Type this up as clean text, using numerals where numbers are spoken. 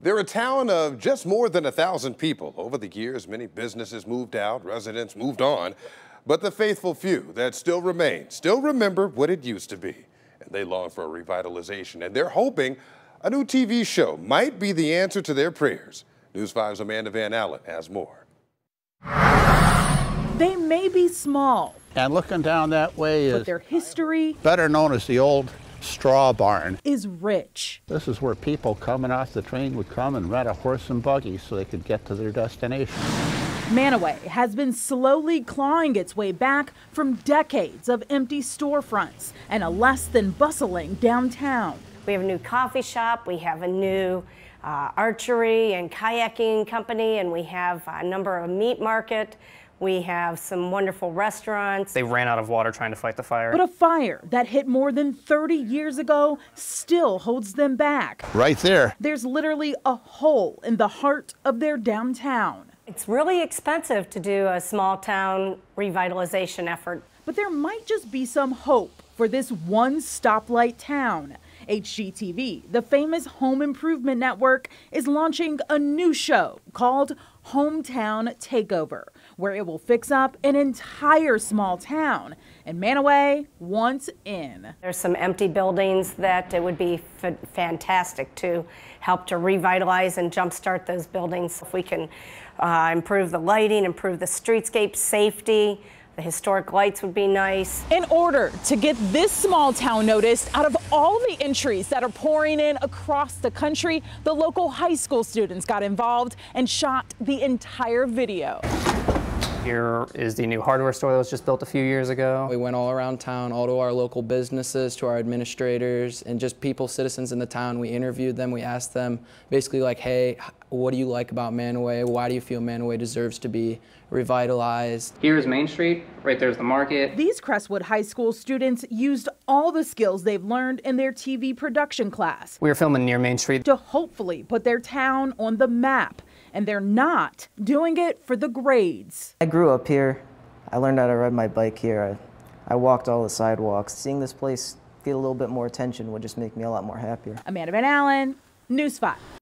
They're a town of just more than 1,000 people. Over the years, many businesses moved out, residents moved on, but the faithful few that still remain still remember what it used to be. And they long for a revitalization, and they're hoping a new TV show might be the answer to their prayers. News 5's Amanda Van Allen has more. They may be small, and looking down that way but is their history, better known as the old straw barn, is rich. This is where people coming off the train would come and rent a horse and buggy so they could get to their destination. Mantua has been slowly clawing its way back from decades of empty storefronts and a less than bustling downtown. We have a new coffee shop, we have a new archery and kayaking company, and we have a number of meat market. We have some wonderful restaurants. They ran out of water trying to fight the fire. But a fire that hit more than 30 years ago still holds them back. Right there. There's literally a hole in the heart of their downtown. It's really expensive to do a small town revitalization effort. But there might just be some hope for this one stoplight town. HGTV, the famous home improvement network, is launching a new show called Town Takeover, where it will fix up an entire small town. And Mantua wants in. There's some empty buildings that it would be fantastic to help to revitalize and jumpstart those buildings. If we can improve the lighting, improve the streetscape, safety, the historic lights would be nice. In order to get this small town noticed, out of all the entries that are pouring in across the country, the local high school students got involved and shot the entire video. Here is the new hardware store that was just built a few years ago. We went all around town, all to our local businesses, to our administrators, and just people, citizens in the town. We interviewed them, we asked them basically like, hey, what do you like about Mantua? Why do you feel Mantua deserves to be revitalized? Here's Main Street, right there's the market. These Crestwood High School students used all the skills they've learned in their TV production class. We were filming near Main Street to hopefully put their town on the map. And they're not doing it for the grades. I grew up here. I learned how to ride my bike here. I walked all the sidewalks. Seeing this place get a little bit more attention would just make me a lot more happier. Amanda Van Allen, News 5.